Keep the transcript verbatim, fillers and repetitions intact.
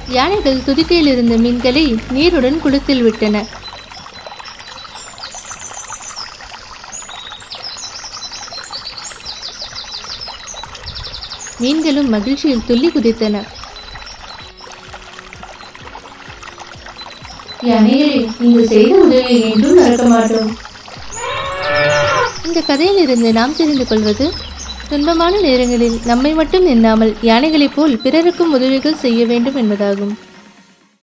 யானைகள் துதிக்கையில் இருந்த மீன்களை நீருடன் குளத்தில் விட்டன. மீன்களும் மகிழ்ச்சியில் துள்ளி குதித்தன. யானைகளே, நீங்கள் செய்த உதவியை என்றும் மறக்க மாட்டோம். இந்த கதையில் இருந்து நாம் தெரிந்து கொள்வது, துன்பமான நேரங்களில் நம்மை மட்டும் எண்ணாமல் யானைகளைப் போல் பிறருக்கும் உதவிகள் செய்ய வேண்டும் என்பதாகும்.